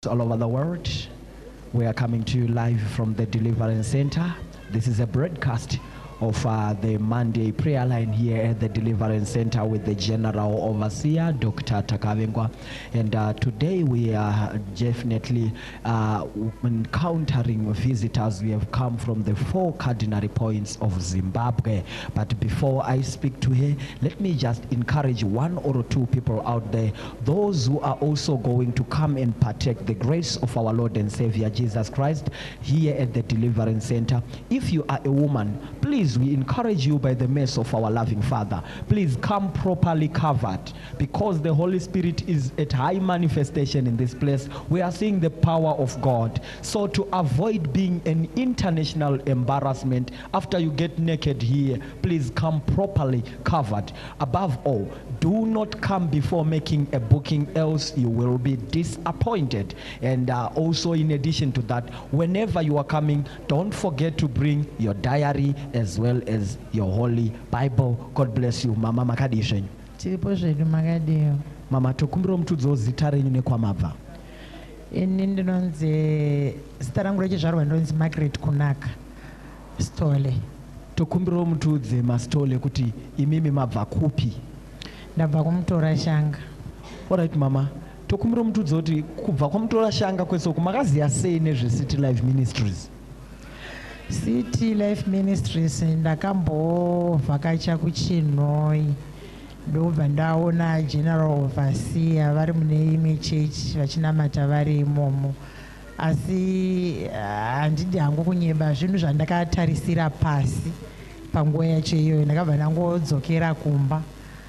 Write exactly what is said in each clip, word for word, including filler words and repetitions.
all over the world. We are coming to you live from the Deliverance Center. This is a broadcast of uh, the Monday prayer line here at the Deliverance Center with the General Overseer, Doctor Takavengwa. And uh, today we are definitely uh, encountering visitors. We have come from the four cardinal points of Zimbabwe. But before I speak to her, let me just encourage one or two people out there, those who are also going to come and partake the grace of our Lord and Savior Jesus Christ here at the Deliverance Center. If you are a woman, please, we encourage you by the mercy of our loving Father, please come properly covered, because the Holy Spirit is at high manifestation in this place. We are seeing the power of God. So to avoid being an international embarrassment after you get naked here, please come properly covered. Above all, do not come before making a booking, else you will be disappointed. And uh, also, in addition to that, whenever you are coming, don't forget to bring your diary as well as your Holy Bible. God bless you. Mama makadishenyu. Tiripo zvedu makadiyo. Mama tokumbira mutudzi wozita renyu nekwamabva. Ini ndinonzi zita rangu rechizvarwa ndinonzi Margaret Kunaka Stole. Tokumbira mutudzi mastole kuti imimi mabva kupi? Ndabva kumutora Shanga. Alright mama. Tokumbira mutudzi kuti kubva kwamutora Shanga kweso kumakaziya sei nezve City Life Ministries? City Life Ministries ndakambovhakacha kuChinhoi, ndobva ndaona General Overseer vari mune imwe church vachinamata vari imomo, asi handidi hangu kunyeba zvinhu zvandakatarisira pasi panguva yacho iyoyo. Ndakabva ndangodzokera kumba,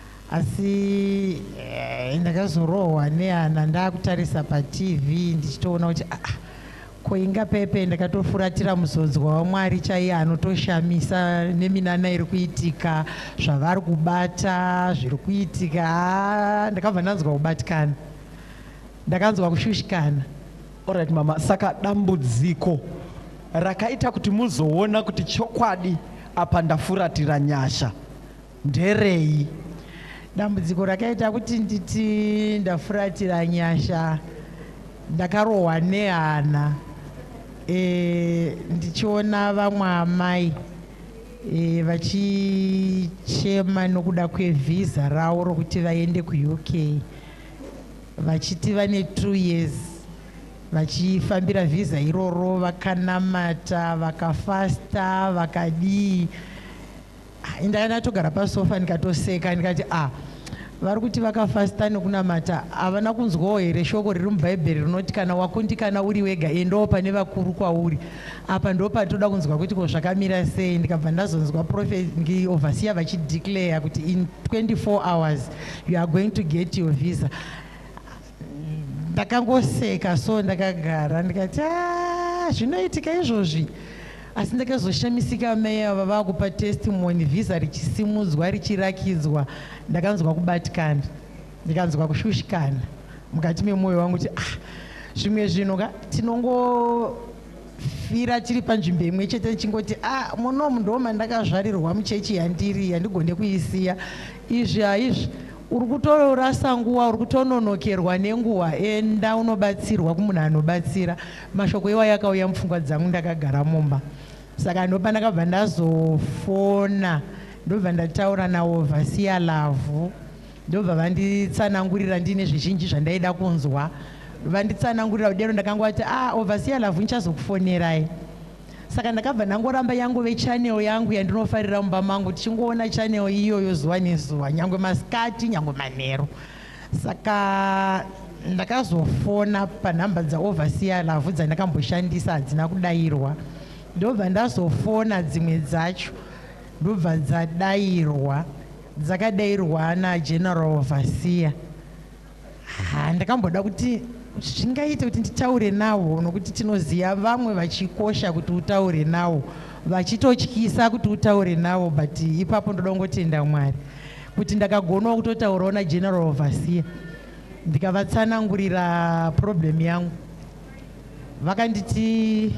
asi ndakazorohwa nehana ndakutarisa paTV ndichitoona kuti ah, koinga pepe ndakatofuratira muzodzwa waMwari chaiye anotoshamisa neminana iri kuitika, zvavari kubata zviri kuitika. Ndakabva ndanzwa kubatikana, ndakanzwa kushushikana. Alright mama, saka dambudziko rakaita kuti muzoona kuti chokwadi apa ndafuratira nyasha nderei? Dambudziko rakaita kuti nditi ndafuratira nyasha, ndakarohwa nehana e, ndichiona vamwe amai e, vachichema nokuda kwevhiza ravo rokuti vaende kuU K, vachiti vane two years vachifambira vhiza iroro, vakanamata, vakafasta, vakadii. Ndakanatogara pasofa ndikatoseka ndikati ah, vari kuti vakafasta nekunamata havana kunzwawo here shoko riri mubhaibheri rinoti kana wakundikana uri wega endawo pane vakuru kwauri? Apa ndo patoda kunzwa kuti ko zvakamira sei. Ndikabva ndazonzwa Prophet Overseer vachideclare kuti in twenty-four hours you are going to get your visa. Ndakangoseka, so ndakagara ndikati ah, zvinoitika izvozvi. Asi ndakazoshamisika mai ava vakupa testimony, visa richisimudzwa richirakidzwa. Ndakanzwa kubatikana, ndikanzwa kushushikana mukati memwoyo wangu kuti ah, zvimwe zvinhu ka tinongofira tiri panzvimbo imwe chete tichingoti ah, munomu ndo mandakazvarirwa muchechi yandiri yandigone kuisiya. Izvi haizvi uri kutorasa nguva, uri kutononokerwa nenguva. Enda unobatsirwa kumunhu anobatsira. Mashoko iwa yakauya mupfungwa dzangu, ndakagara mumba. Saka ndopa ndakabva ndazofona, ndobva ndataura naOverseer Lavhu, ndobva vanditsanangurira ndine zvizhinji zvandaida kunzwa. Vanditsanangurira udero, ndakangoti ah, Overseer Lavhu nichazokufonerai. Saka ndakabva ndangoramba yangove channel yangu yandinofarira mumba mangu, tichingoona channel iyoyo zuva nezuva, nyangwe masikati nyangwe manheru. Saka ndakazofona panhamba dzaOverseer Lavhu dzandakamboshandisa hadzina kudayirwa. Ndobva ndazofona dzimwe dzacho, ndobva dzadayirwa, dzakadayirwa naGeneral Overseer. Ha, ndakamboda kuti zvingaite kuti nditaure navo, nokuti tinoziva vamwe vachikosha kuti utaure navo, vachitotyisa kuti utaure navo, but ipapo ndoda kungotenda Mwari kuti ndakagonawo kutotaurawo naGeneral Overseer ndikavatsanangurira problem yangu. Vakanditi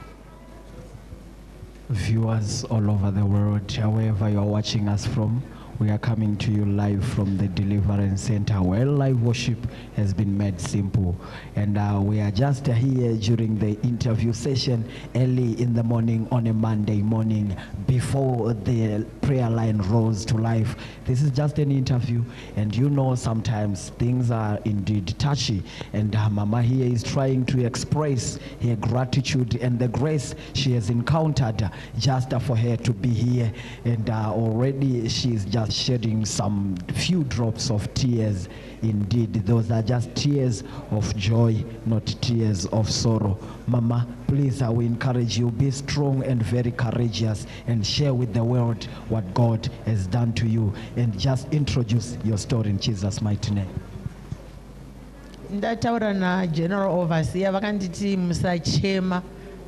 viewers all over the world, wherever you are watching us from, We are coming to you live from the Deliverance Center, where live worship has been made simple. And uh, we are just here during the interview session early in the morning on a Monday morning before the prayer line rose to life. This is just an interview, and you know sometimes things are indeed touchy. And uh, Mama here is trying to express her gratitude and the grace she has encountered just uh, for her to be here. And uh, already she is just shedding some few drops of tears. Indeed, those are just tears of joy, not tears of sorrow. Mama, please, I will encourage you, be strong and very courageous, and share with the world what God has done to you, and just introduce your story in Jesus' mighty name. Ndataura na General Overseer vakanditi musachema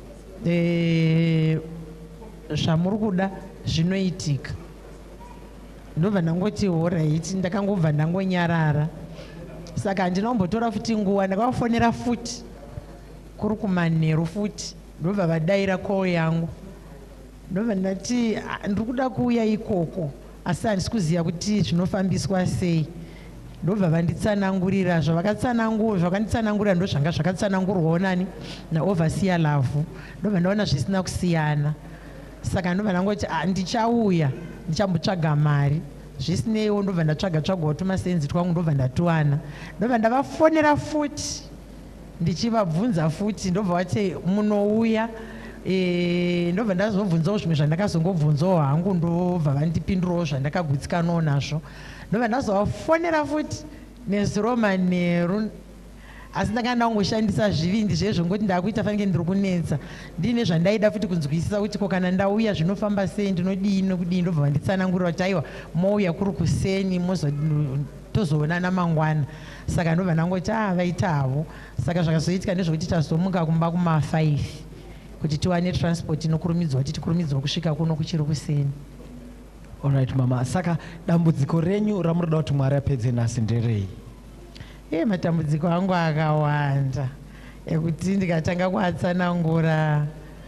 eh zvamuri kuda zvinoitika. Ndobva ndangoti alright, ndakangobva ndangonyarara. Saka handinombotora futi nguva, ndakafonera futi kuri kumanheru futi, ndobva vadaira call yangu. Ndobva ndati ndiri kuda kuuya ikoko, asi handisi kuziva kuti zvinofambiswa sei. Ndobva vanditsanangurira zvavakatsanangura, zvavakanditsanangurira ndo zvanga zvakatsanangurwawo nani naOverseer Lavhu. Ndobva ndaona zvisina kusiyana. Saka ndobva ndangoti ndichauya ndichambotsvaga mari. Zvisineiwo ndobva ndatsvaga tsvagawo tumasenzi twangu, ndobva ndatuwana. Ndobva ndavafonera futi ndichivabvunza futi, ndobva vati munouya. E, ndobva ndazobvunzawo zvimwe zvandakazongobvunzawo hangu, ndobva vandipindurawo zvandakagutsikanawo nazvo. Ndobva ndazovafonera futi nezuro manheru, asi ndanga ndangoshandisa zvivindi zvezvo ngoti ndakuita fanike ndiri kunetsa. Ndine zvandaida futi kunzwisisa kuti ko kana ndauya zvinofamba sei, ndinodii nokudii. Ndobva vanditsanangurira kuti aiwa mouya kuri kuseni tozoonana mangwana. Saka ndobva ndangoti ah vaita havo. Saka zvakazoitika ndezvokuti tazomuka kumba kuma five kuti tiwane transport inokurumidzwa kuti tikurumidzwa kusvika kuno kuchiri kuseni. Alright mama, saka dambudziko renyu ramunoda kuti Mwari apedze nhasi nderei? Eh, matambudziko angu akawanda ekuti ndikatanga kuatsanangura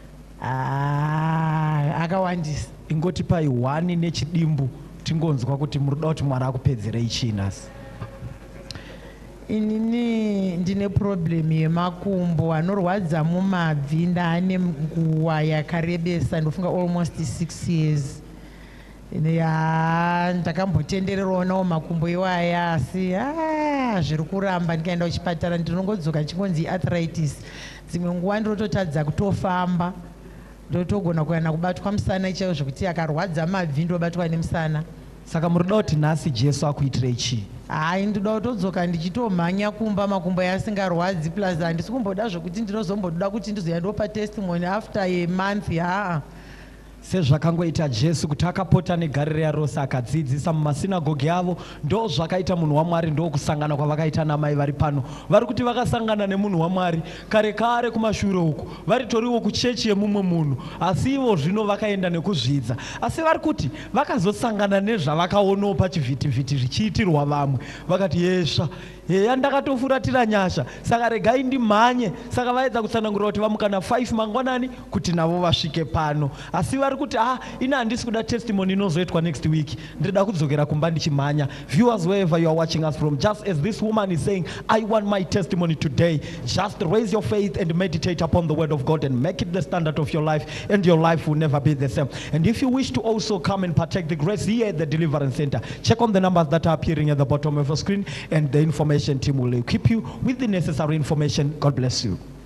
akawandisa. Ingoti pai one nechidimbu tingonzwa kuti munoda kuti Mwari akupedzerei chii nhasi? Inini ndine problem yemakumbo anorwadza mumabvi. Ndaane nguva yakarebesa, ndofunga almost six years. Ya ndakambotendererawo nawo makumbo iwaya, asi ah zviri kuramba. Ndikaenda kuchipatara ndinongodzoka chingonzi arthritis. Dzimwe nguva ndinototadza kutofamba, ndotogona kuenda kubatwa musana chaiwo zvokuti akarwadza mabvi ndobatwa nemusana. Saka munoda kuti nhasi Jesu akuitirei chii? Hai, ndoda kutodzoka ndichitomhanya kumba makumbo asingarwadzi, plus handisi kumboda zvokuti ndinozomboda kuti ndizoya ndopa testimony after a month. Haa, sezvakangoita Jesu kuti akapota neGarirea rose akadzidzisa mumasinagoge avo, ndo zvakaita munhu waMwari ndo kusangana kwavakaita namai vari pano. Vari kuti vakasangana nemunhu waMwari kare kare kumashure uku, varitoriwo kuchechi yemumwe munhu, asi ivo zvino vakaenda nekuzvidza. Asi vari kuti vakazosangana nezvavakaonawo pachivhitivhiti zvichiitirwa vamwe, vakati yesva heya ndakatofuratira nyasha, saka regai ndimhanye. Saka vaedza kutsanangura kuti vamukana five mangwanani kuti navo vasvike pano. Asi vari kuti ah ina handisi kuda testimony inozoitwa next week, ndinoda kudzokera kumba ndichimhanya. Viewers, wherever you are watching us from, just as this woman is saying, I want my testimony today, just raise your faith and meditate upon the word of God and make it the standard of your life, and your life will never be the same. And if you wish to also come and partake the grace here at the Deliverance Center, check on the numbers that are appearing at the bottom of your screen, and the information team will equip you with the necessary information. God bless you.